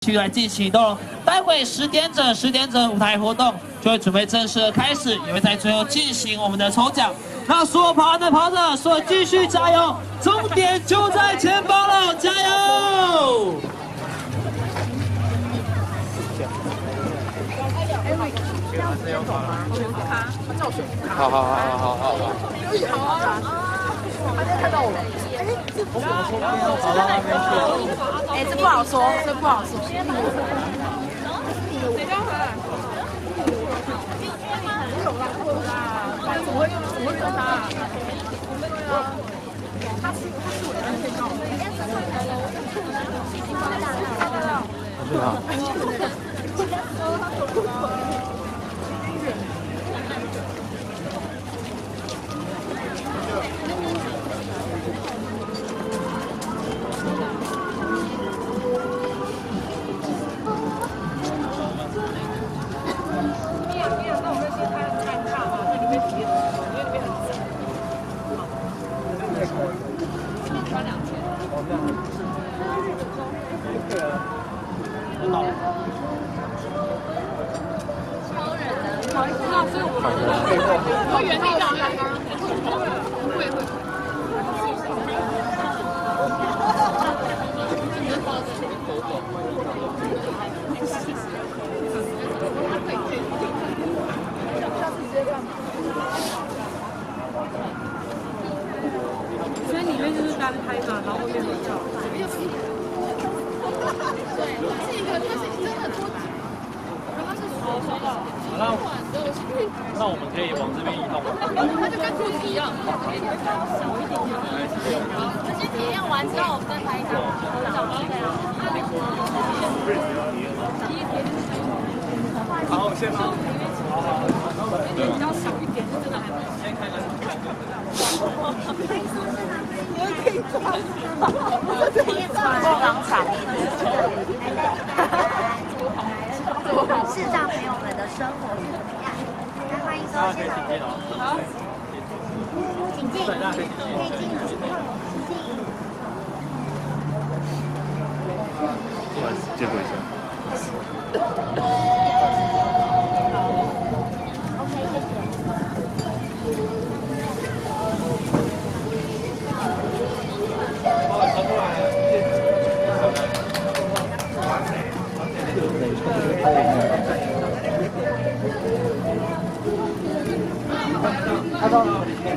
去来进行动。待会10点整舞台活动就会准备正式的开始，也会在最后进行我们的抽奖。那所有跑的跑者，所有继续加油，终点就在前方了，加油！ 好。可以好啊。他现在看到我了。哎，这不好说，这不好说。谁刚回来？怎么会有他？他是我的安全帽。 你好。 所以里面就是单拍嘛，然后后面合照。 对，它是一个，它是真的多，然后它是收到。 那我们可以往这边移动吗？ 它就跟兔子一样，小一点点。先体验完之后，我们再拍一张合照。 好，先吗？ 比较小一点，就真的还蛮。 先看看。 刚才视障朋友们的生活是怎么样？来，欢迎收视哦。好，请进，可以进了，请进。 接回一下。 OK，谢谢。 他说：“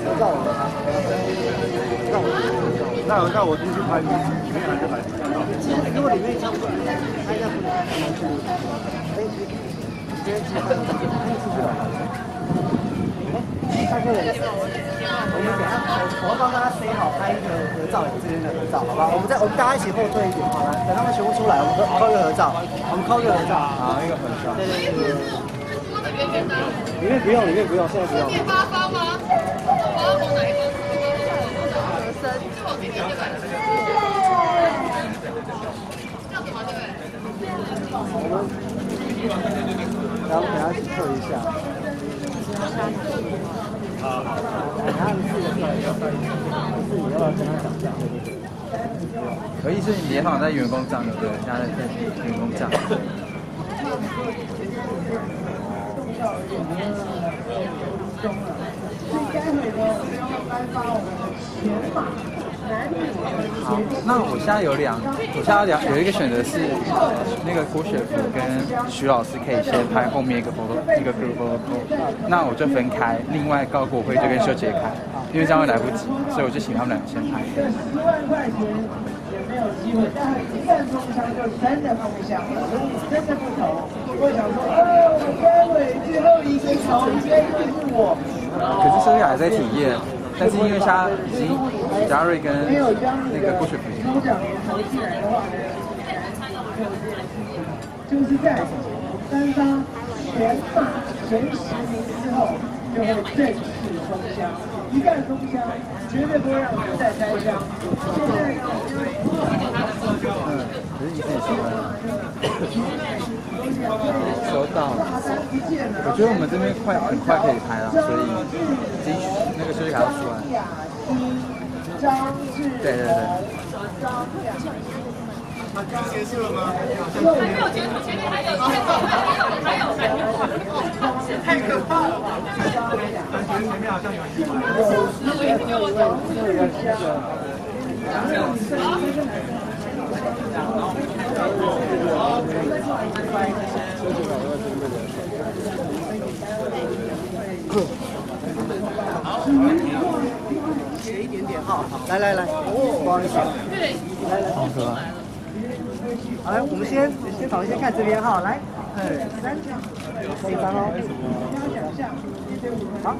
那我进去拍，里面还是拍。如果里面差不多，拍一下不能。下个人，我们等下，我要帮大家塞好拍一个合照，这边的合照，好吧？我们大家一起后退一点，好吗？等他们全部出来，我们扣一个合照，好，一个合照。对。里面不用，现在不用。 面八方吗？我要从哪一方？和声，是往这边对吧？这样子吗？对不对？ 然后等下去测一下。好。然后你要不要跟他讲一下？ 可以是你也好像在员工站，对不对？现在在员工站。好，那我现在有一个选择是，那个郭雪芙跟徐老师可以先拍后面一个 group photo， 那我就分开，另外高国辉就跟秀杰开，因为这样会来不及，所以我就请他们两个先拍。 10万块钱也没有机会，但是一旦中枪就真的中枪了，如果你真的不投，会想说，我该尾最后一个投，应该就是我。 可是收益还在体验。但是因为他已经嘉瑞跟那个郭雪芙， 抽奖年投进来的话呢，就是在单方全马前10名之后，就会正式封箱。一旦封箱，绝对不会让你再拆箱。现在可是你自己喜欢。收到了，我觉得我们这边很快可以拍了，所以已经那个休息卡要出来。对。 结束了吗？ 还没有结束，前面还有， 太可怕了！感觉前面好像有意外。 斜一点点哈，来，不好意思，来，好哥，好来，我们先看这边哈，来，2、3，可以翻哦，好，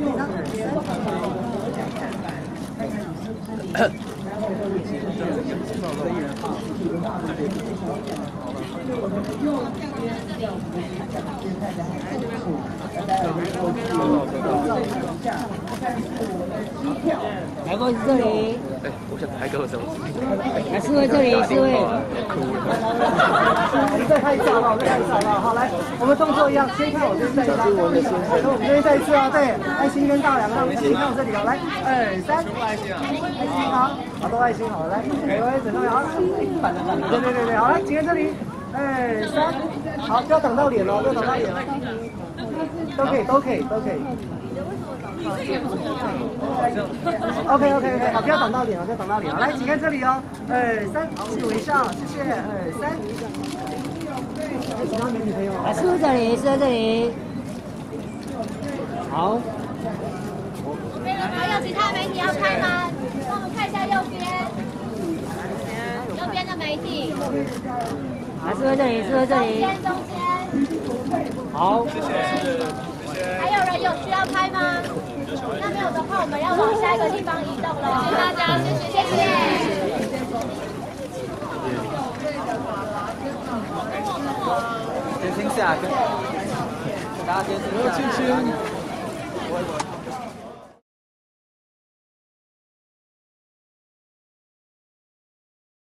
来过这里。 哎，我想拍个手机。 来4位这里，4位。 再拍一下好不好？再拍一下好不好？好，来，我们动作一样，先看我这边再一张，我们这边再一次哦，对，爱心跟大梁，那我们先看我这里哦，来，2、3，爱心好，好多爱心好，来，整到好，对，好，来，请看这里，2、3，好，不要挡到脸哦，不要挡到脸哦，都可以。OK， 好，不要挡到脸哦，不要挡到脸哦。来，请看这里哦，2、3，好，请微笑，谢谢，2、3。其他美女朋友， 来4位这里，4位这里。好。 还有其他媒体要拍吗？帮我们看一下右边的媒体。 来4位这里，4位这里。 中间。 好， 谢谢。 还有人有需要拍吗？那没有的话，我们要往下一个地方移动了。谢谢大家，谢谢。 先停下，跟大家先停下。